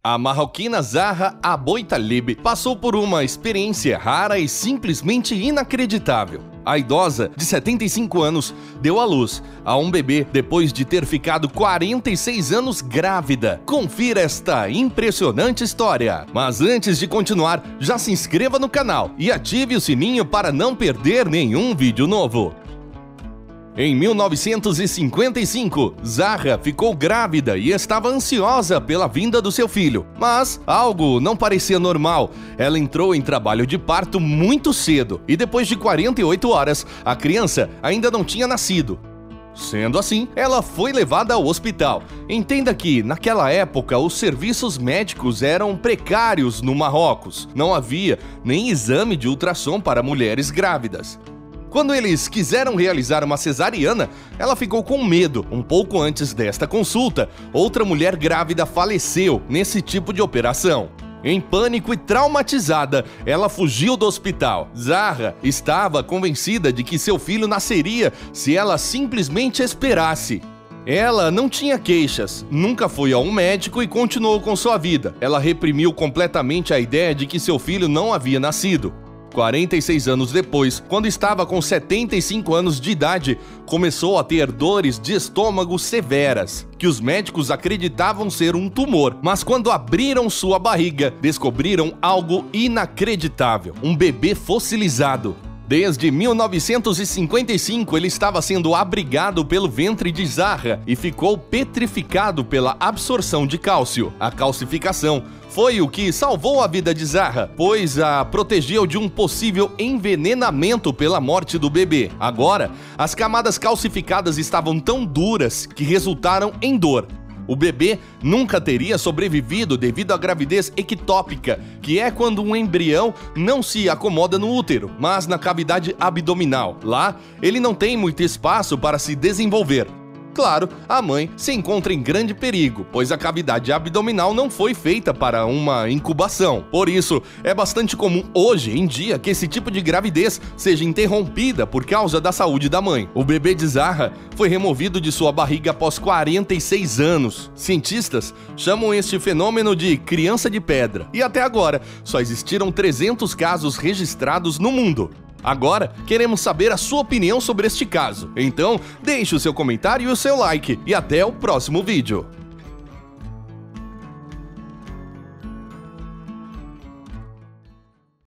A marroquina Zahra Aboutaleb passou por uma experiência rara e simplesmente inacreditável. A idosa, de 75 anos, deu à luz a um bebê depois de ter ficado 46 anos grávida. Confira esta impressionante história. Mas antes de continuar, já se inscreva no canal e ative o sininho para não perder nenhum vídeo novo. Em 1955, Zahra ficou grávida e estava ansiosa pela vinda do seu filho. Mas algo não parecia normal. Ela entrou em trabalho de parto muito cedo e depois de 48 horas, a criança ainda não tinha nascido. Sendo assim, ela foi levada ao hospital. Entenda que, naquela época, os serviços médicos eram precários no Marrocos. Não havia nem exame de ultrassom para mulheres grávidas. Quando eles quiseram realizar uma cesariana, ela ficou com medo. Um pouco antes desta consulta, outra mulher grávida faleceu nesse tipo de operação. Em pânico e traumatizada, ela fugiu do hospital. Zahra estava convencida de que seu filho nasceria se ela simplesmente esperasse. Ela não tinha queixas, nunca foi a um médico e continuou com sua vida. Ela reprimiu completamente a ideia de que seu filho não havia nascido. 46 anos depois, quando estava com 75 anos de idade, começou a ter dores de estômago severas, que os médicos acreditavam ser um tumor. Mas quando abriram sua barriga, descobriram algo inacreditável: um bebê fossilizado. Desde 1955, ele estava sendo abrigado pelo ventre de Zahra e ficou petrificado pela absorção de cálcio. A calcificação foi o que salvou a vida de Zahra, pois a protegeu de um possível envenenamento pela morte do bebê. Agora, as camadas calcificadas estavam tão duras que resultaram em dor. O bebê nunca teria sobrevivido devido à gravidez ectópica, que é quando um embrião não se acomoda no útero, mas na cavidade abdominal. Lá, ele não tem muito espaço para se desenvolver. Claro, a mãe se encontra em grande perigo, pois a cavidade abdominal não foi feita para uma incubação. Por isso, é bastante comum hoje em dia que esse tipo de gravidez seja interrompida por causa da saúde da mãe. O bebê de Zahra foi removido de sua barriga após 46 anos. Cientistas chamam este fenômeno de criança de pedra. E até agora, só existiram 300 casos registrados no mundo. Agora, queremos saber a sua opinião sobre este caso. Então, deixe o seu comentário e o seu like. E até o próximo vídeo.